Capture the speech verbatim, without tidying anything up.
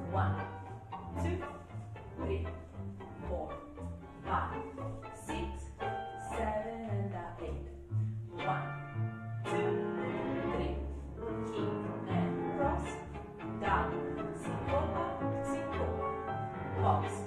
One, two, three, four, five, six, seven, and eight. One, two, three, kick and cross, down, single up, single, box.